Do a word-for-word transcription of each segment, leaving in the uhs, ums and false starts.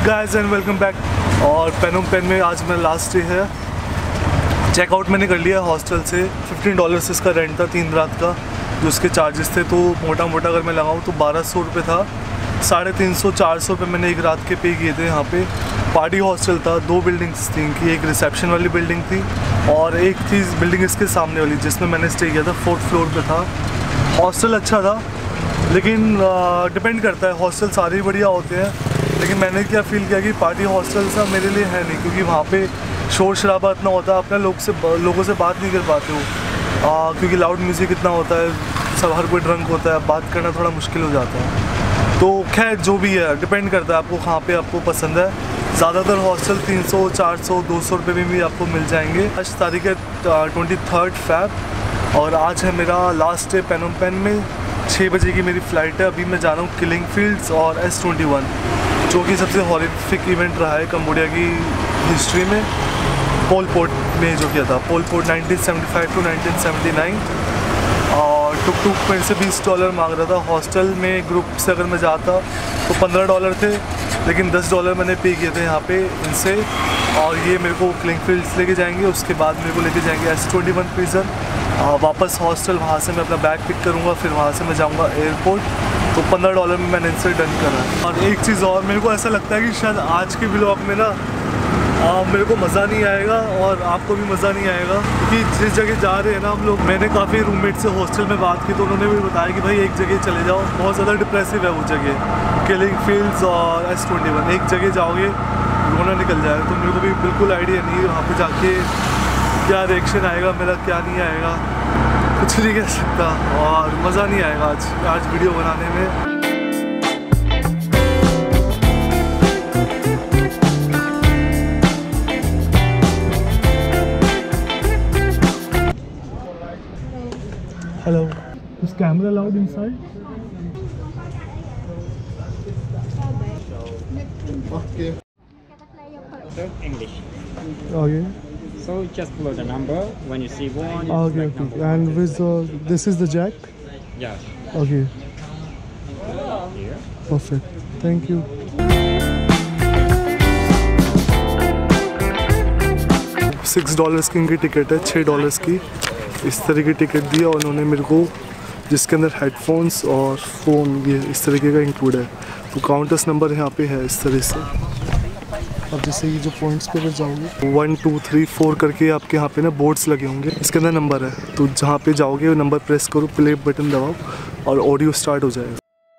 Guys and welcome back. और Phnom Penh में आज मेरा लास्ट डे है। चेकआउट मैंने कर लिया हॉस्टल से। फिफ्टीन डॉलर्स इसका रेंट था तीन रात का, जो उसके चार्जेस थे। तो मोटा मोटा अगर मैं लगाऊँ तो बारह सौ रुपये था। साढ़े तीन सौ चार सौ रुपये मैंने एक रात के पे किए थे। यहाँ पे पार्टी हॉस्टल था। दो बिल्डिंग्स थी कि एक रिसेप्शन वाली बिल्डिंग थी और एक थी बिल्डिंग इसके सामने वाली जिसमें मैंने स्टे किया था। फोर्थ फ्लोर पे था। हॉस्टल अच्छा था, लेकिन डिपेंड करता है। हॉस्टल सारे ही बढ़िया होते हैं, लेकिन मैंने क्या फ़ील किया कि पार्टी हॉस्टल सा मेरे लिए है नहीं, क्योंकि वहाँ पे शोर शराबा इतना होता है, अपने लोग से लोगों से बात नहीं कर पाते हो, क्योंकि लाउड म्यूज़िक इतना होता है, सब हर कोई ड्रंक होता है, बात करना थोड़ा मुश्किल हो जाता है। तो खैर जो भी है डिपेंड करता है आपको कहाँ पे आपको पसंद है। ज़्यादातर हॉस्टल तीन सौ चार सौ दो सौ रुपये में भी आपको मिल जाएंगे। आज तारीख है ट्वेंटी थर्ड फैब और आज है मेरा लास्ट डे पेनोम पेन में। छः बजे की मेरी फ़्लाइट है। अभी मैं जा रहा हूँ किलिंग फील्ड्स और एस ट्वेंटी वन, जो कि सबसे हॉरिफिक इवेंट रहा है कंबोडिया की हिस्ट्री में। पोल पोर्ट में जो किया था, Pol Pot nineteen seventy five to nineteen seventy nine. और टुक टुक मेरे से बीस डॉलर मांग रहा था। हॉस्टल में ग्रुप से अगर मैं जाता तो पंद्रह डॉलर थे, लेकिन दस डॉलर मैंने पे किए थे यहाँ पे इनसे। और ये मेरे को किलिंग फील्ड्स लेके जाएंगे, उसके बाद मेरे को लेके जाएंगे एस ट्वेंटी वन प्रिजन, वापस हॉस्टल। वहाँ से मैं अपना बैग पिक करूँगा, फिर वहाँ से मैं जाऊँगा एयरपोर्ट। तो पंद्रह डॉलर में मैंने इनसे डन करा है। और एक चीज़ और, मेरे को ऐसा लगता है कि शायद आज के व्लॉग में ना आ, मेरे को मज़ा नहीं आएगा और आपको भी मज़ा नहीं आएगा, क्योंकि जिस जगह जा रहे हैं ना हम लोग, मैंने काफ़ी रूममेट से हॉस्टल में बात की तो उन्होंने भी बताया कि भाई एक जगह चले जाओ, बहुत ज़्यादा डिप्रेसिव है वो जगह। किलिंग फील्ड्स और एस ट्वेंटी वन, एक जगह जाओगे रोना निकल जाएगा। तो मेरे को भी बिल्कुल आइडिया नहीं है वहाँ पर जाके क्या रिएक्शन आएगा मेरा, क्या नहीं आएगा, कुछ नहीं कह सकता। और मज़ा नहीं आएगा आज आज वीडियो बनाने में। Hello, is camera allowed inside? Okay. English. Okay. So just below the number, when you see one, you Okay, select okay. number And one. with the this is the jack? Yeah. Okay, Here. perfect. Thank you. Six dollars की इनकी ticket है, छः dollars की इस तरह की ticket दी है और उन्होंने मेरे को, जिसके अंदर हेडफोन्स और फ़ोन ये इस तरीके का इंक्लूड है। तो काउंटर्स नंबर यहाँ पे है इस तरह से। अब जैसे ये जो पॉइंट्स पे अगर जाओगे वन टू थ्री फोर करके आपके यहाँ पे ना बोर्ड्स लगे होंगे, इसके अंदर नंबर है। तो जहाँ पे जाओगे वो नंबर प्रेस करो, प्ले बटन दबाओ और ऑडियो स्टार्ट हो जाएगा।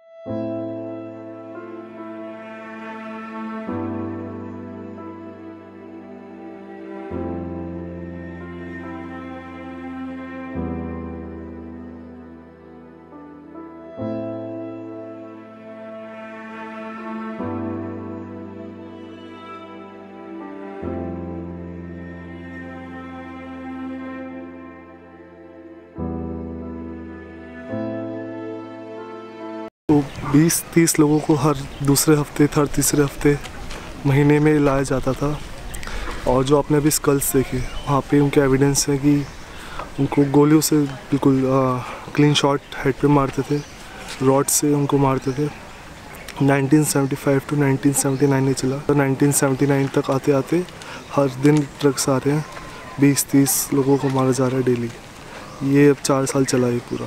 तो बीस तीस लोगों को हर दूसरे हफ्ते, हर तीसरे हफ्ते, महीने में लाया जाता था। और जो आपने अभी स्कल्स देखे, वहाँ पे उनके एविडेंस है कि उनको गोलियों से बिल्कुल क्लीन शॉट हेड पे मारते थे, रॉड से उनको मारते थे। Nineteen seventy five to nineteen seventy nine में चला। तो नाइनटीन सेवेंटी नाइन तक आते आते हर दिन ट्रक्स आ रहे हैं, बीस तीस लोगों को मारा जा रहा है डेली। ये अब चार साल चला है पूरा।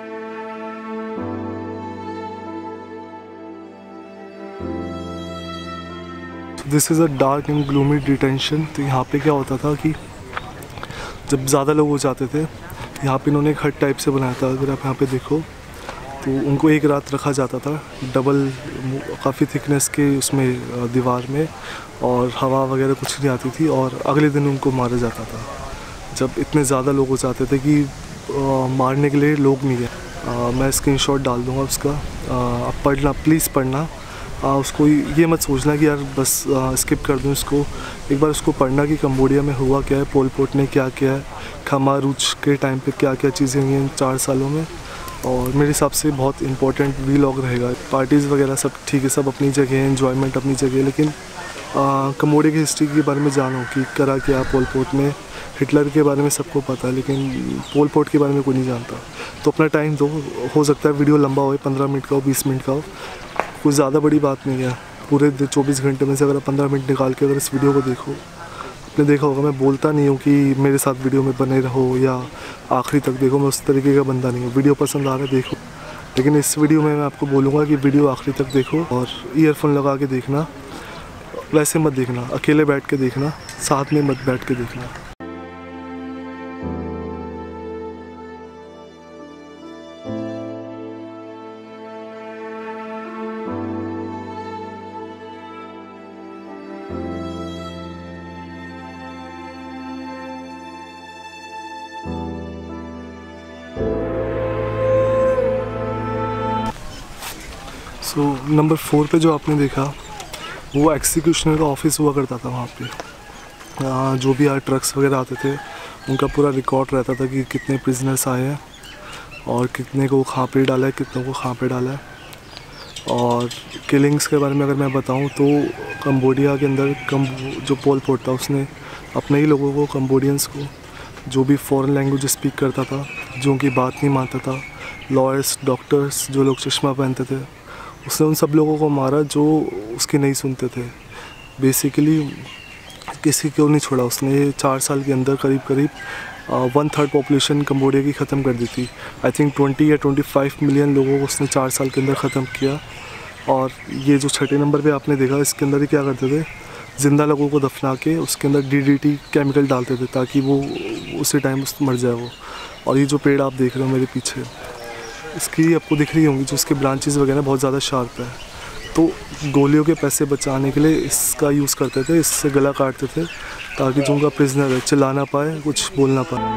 This is a dark and gloomy detention. तो यहाँ पे क्या होता था कि जब ज़्यादा लोग हो जाते थे, यहाँ पे इन्होंने एक हट टाइप से बनाया था। अगर आप यहाँ पे देखो तो उनको एक रात रखा जाता था, डबल काफ़ी थिकनेस के उसमें दीवार में, और हवा वगैरह कुछ नहीं आती थी, और अगले दिन उनको मारा जाता था। जब इतने ज़्यादा लोग हो जाते थे कि आ, मारने के लिए लोग नहीं है। मैं स्क्रीनशॉट डाल दूँगा उसका, आप पढ़ना, प्लीज़ पढ़ना। आ, उसको ये मत सोचना कि यार बस स्किप कर दूँ इसको। एक बार उसको पढ़ना कि कंबोडिया में हुआ क्या है, पोल पोर्ट ने क्या किया है, खमारूच के टाइम पे क्या क्या चीज़ें हुई हैं चार सालों में। और मेरे हिसाब से बहुत इंपॉर्टेंट वीलॉग रहेगा। पार्टीज़ वगैरह सब ठीक है, सब अपनी जगह है, एन्जॉयमेंट अपनी जगह है, लेकिन कंबोडिया की हिस्ट्री के बारे में जानो कि करा क्या पोल पोर्ट में। हिटलर के बारे में सबको पता है, लेकिन पोल पोर्ट के बारे में कोई नहीं जानता। तो अपना टाइम दो, हो सकता है वीडियो लंबा हो, पंद्रह मिनट का हो, बीस मिनट का हो, कुछ ज़्यादा बड़ी बात नहीं है। पूरे चौबीस घंटे में से अगर पंद्रह मिनट निकाल के अगर इस वीडियो को देखो, आपने देखा होगा मैं बोलता नहीं हूँ कि मेरे साथ वीडियो में बने रहो या आखिरी तक देखो, मैं उस तरीके का बंदा नहीं हूँ। वीडियो पसंद आ रहा है देखो, लेकिन इस वीडियो में मैं आपको बोलूँगा कि वीडियो आखिरी तक देखो और ईयरफोन लगा के देखना, वैसे मत देखना, अकेले बैठ के देखना, साथ में मत बैठ के देखना। तो नंबर फोर पे जो आपने देखा वो एग्जीक्यूशनर का ऑफिस हुआ करता था वहाँ पे। आ, जो भी यहाँ ट्रक्स वगैरह आते थे उनका पूरा रिकॉर्ड रहता था कि कितने प्रिजनर्स आए हैं और कितने को कहाँ पे डाला है, कितनों को कहाँ पे डाला है। और किलिंग्स के बारे में अगर मैं बताऊँ तो कंबोडिया के अंदर कम जो पोल पोट था उसने अपने ही लोगों को, कंबोडियंस को, जो भी फॉरेन लैंग्वेज स्पीक करता था, जो उनकी बात नहीं मानता था, लॉयर्स, डॉक्टर्स, जो लोग चश्मा पहनते थे, उसने उन सब लोगों को मारा जो उसकी नहीं सुनते थे। बेसिकली किसी को नहीं छोड़ा उसने। चार साल के अंदर करीब करीब वन थर्ड पॉपुलेशन कंबोडिया की ख़त्म कर दी थी। आई थिंक ट्वेंटी या ट्वेंटी फाइव मिलियन लोगों को उसने चार साल के अंदर ख़त्म किया। और ये जो छठे नंबर पे आपने देखा, इसके अंदर ही क्या करते थे, ज़िंदा लोगों को दफना के उसके अंदर डी डी टी केमिकल डालते थे ताकि वो उसी टाइम उस मर जाए वो। और ये जो पेड़ आप देख रहे हो मेरे पीछे, इसकी आपको दिख रही होंगी जो इसके ब्रांचेस वगैरह बहुत ज़्यादा शार्प है। तो गोलियों के पैसे बचाने के लिए इसका यूज़ करते थे, इससे गला काटते थे ताकि जो उनका प्रिजनर है चिल्ला ना पाए, कुछ बोल ना पाए।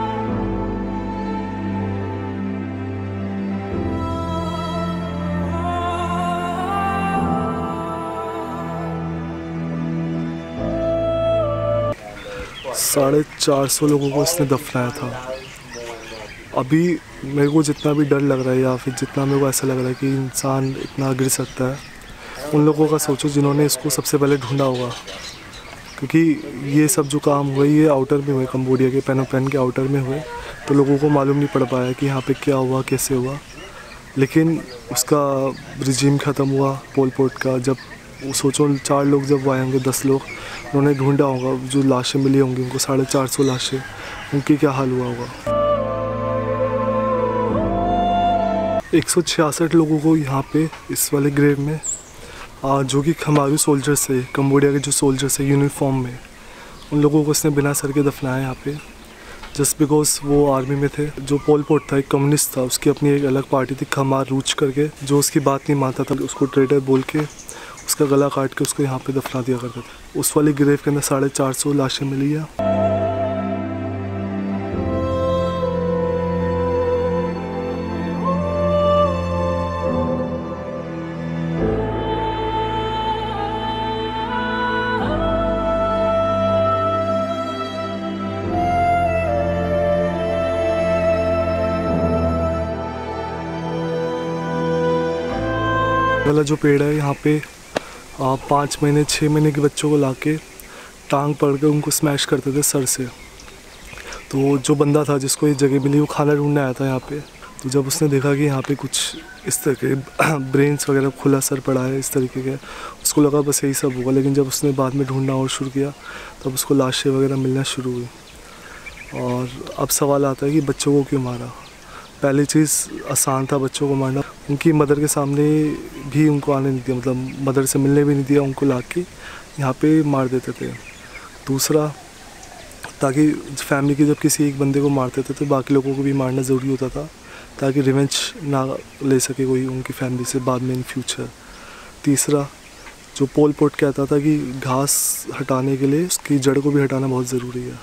साढ़े चार सौ लोगों को इसने दफनाया था। अभी मेरे को जितना भी डर लग रहा है या फिर जितना मेरे को ऐसा लग रहा है कि इंसान इतना गिर सकता है, उन लोगों का सोचो जिन्होंने इसको सबसे पहले ढूंढा होगा। क्योंकि ये सब जो काम हुए ये आउटर में हुए, कंबोडिया के पेनोम पेन के आउटर में हुए, तो लोगों को मालूम नहीं पड़ पाया कि यहाँ पे क्या हुआ, कैसे हुआ। लेकिन उसका रिजीम ख़त्म हुआ पोल पोट का। जब वो सोचो चार लोग जब आए होंगे, दस लोग, उन्होंने ढूंढा होगा, जो लाशें मिली होंगी उनको, साढ़े चार सौ लाशें, उनकी क्या हाल हुआ होगा। एक सौ छियासठ लोगों को यहाँ पे इस वाले ग्रेव में, जो कि खमारू सोल्जर्स है, कंबोडिया के जो सोल्जर्स है यूनिफॉर्म में, उन लोगों को इसने बिना सर के दफनाया यहाँ पे, जस्ट बिकॉज वो आर्मी में थे। जो पोल पोट था एक कम्युनिस्ट था, उसकी अपनी एक अलग पार्टी थी खमार रूच करके, जो उसकी बात नहीं मानता था, उसको ट्रेडर बोल के उसका गला काट के उसको यहाँ पे दफना दिया करते थे। उस वाली ग्रेव के अंदर साढ़े चार सौ लाशें मिली है। वाला जो पेड़ है यहाँ पे पाँच महीने छः महीने के बच्चों को लाके टांग पकड़ के उनको स्मैश करते थे सर से। तो जो बंदा था जिसको ये जगह मिली वो खाना ढूंढने आया था यहाँ पे। तो जब उसने देखा कि यहाँ पे कुछ इस तरह के ब्रेन्स वगैरह खुला सर पड़ा है इस तरीके के, उसको लगा बस यही सब होगा। लेकिन जब उसने बाद में ढूंढना और शुरू किया तब उसको लाशें वगैरह मिलना शुरू हुई। और अब सवाल आता है कि बच्चों को क्यों मारा। पहली चीज़ आसान था बच्चों को मारना, उनकी मदर के सामने भी उनको आने नहीं दिया, मतलब मदर से मिलने भी नहीं दिया, उनको ला के यहाँ पे मार देते थे। दूसरा, ताकि फैमिली के जब किसी एक बंदे को मारते थे तो बाकी लोगों को भी मारना ज़रूरी होता था ताकि रिवेंज ना ले सके कोई उनकी फैमिली से बाद में इन फ्यूचर। तीसरा, जो पोल पोट कहता था कि घास हटाने के लिए उसकी जड़ को भी हटाना बहुत ज़रूरी है।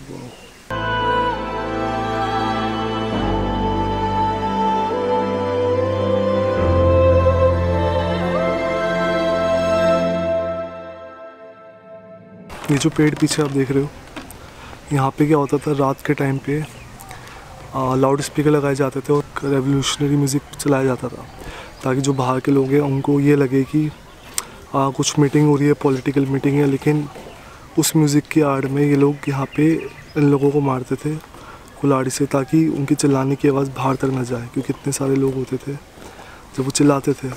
ये जो पेड़ पीछे आप देख रहे हो, यहाँ पे क्या होता था, रात के टाइम पे लाउड स्पीकर लगाए जाते थे और रेवोल्यूशनरी म्यूज़िक चलाया जाता था ताकि जो बाहर के लोग हैं उनको ये लगे कि आ, कुछ मीटिंग हो रही है, पॉलिटिकल मीटिंग है। लेकिन उस म्यूज़िक की आड़ में ये लोग यहाँ पे इन लोगों को मारते थे कुल्हाड़ी से ताकि उनकी चिल्लाने की आवाज़ बाहर तक ना जाए, क्योंकि इतने सारे लोग होते थे। जब वो चिल्लाते थे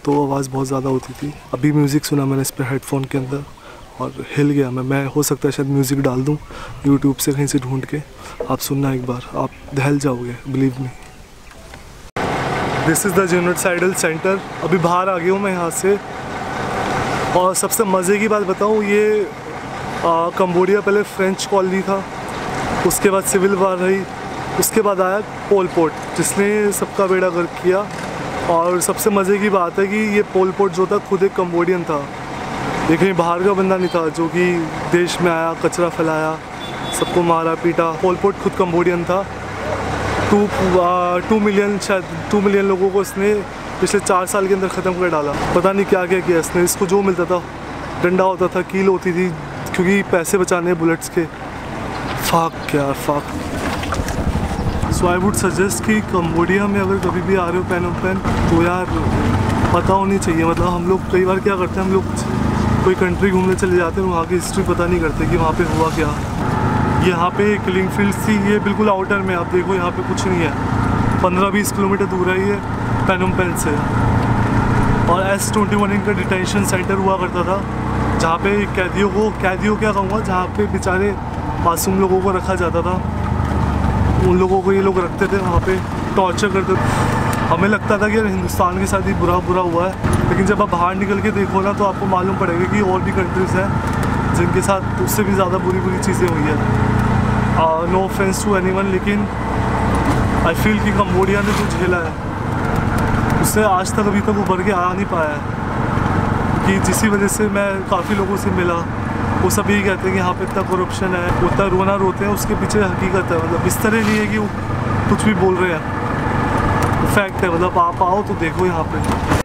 तो आवाज़ बहुत ज़्यादा होती थी। अभी म्यूज़िक सुना मैंने इस पर हेडफोन के अंदर और हिल गया मैं मैं हो सकता है शायद म्यूज़िक डाल दूँ यूट्यूब से कहीं से ढूंढ के, आप सुनना एक बार, आप दहल जाओगे, believe me. This is the genocidal centre. अभी बाहर आ गया हूँ मैं यहाँ से। और सबसे मज़े की बात बताऊँ, ये कंबोडिया पहले फ्रेंच कॉलोनी था, उसके बाद सिविल वार रही, उसके बाद आया पोल पोट जिसने सबका बेड़ा गर्क किया। और सबसे मज़े की बात है कि ये पोल पोट जो था खुद एक कंबोडियन था, ये कहीं बाहर का बंदा नहीं था जो कि देश में आया, कचरा फैलाया, सबको मारा पीटा। पोल पोट खुद कंबोडियन था। टू टू मिलियन शायद टू मिलियन लोगों को इसने पिछले चार साल के अंदर ख़त्म कर डाला। पता नहीं क्या क्या किया इसने। इसको जो मिलता था, डंडा होता था, कील होती थी, क्योंकि पैसे बचाने बुलेट्स के। फाक यार fuck. So I would suggest कि कंबोडिया में अगर कभी भी आ रहे हो पैनोम पेन, तो यार पता होनी चाहिए। मतलब हम लोग कई बार क्या करते हैं, हम लोग कोई कंट्री घूमने चले जाते हैं, वहाँ की हिस्ट्री पता नहीं करते कि वहाँ पे हुआ क्या। यहाँ पे किलिंग फील्ड्स थी, ये बिल्कुल आउटर में, आप देखो यहाँ पे कुछ नहीं है। पंद्रह बीस किलोमीटर दूर है ये पैनोम पेन से। और एस ट्वेंटी वन इनका डिटेंशन सेंटर हुआ करता था, जहाँ पे कैदियों को, कैदियों क्या कहूँगा, जहाँ पे बेचारे मासूम लोगों को रखा जाता था। उन लोगों को ये लोग रखते थे वहाँ पे, टॉर्चर करते थे। हमें लगता था कि यार हिंदुस्तान के साथ ही बुरा बुरा हुआ है, लेकिन जब आप बाहर निकल के देखो ना, तो आपको मालूम पड़ेगा कि और भी कंट्रीज़ हैं जिनके साथ उससे भी ज़्यादा बुरी बुरी चीज़ें हुई है। नो ऑफेंस टू एनीवन, लेकिन आई फील कि कंबोडिया ने जो झेला है उससे आज तक अभी तक उभर के आ नहीं पाया है। कि जिसी वजह से मैं काफ़ी लोगों से मिला, वो सब यही कहते हैं कि यहाँ पे इतना करप्शन है, उतना रोना रोते हैं, उसके पीछे हकीकत है। मतलब इस तरह नहीं है कि वो कुछ भी बोल रहे हैं, फैक्ट है। मतलब आप आओ तो देखो यहाँ पे।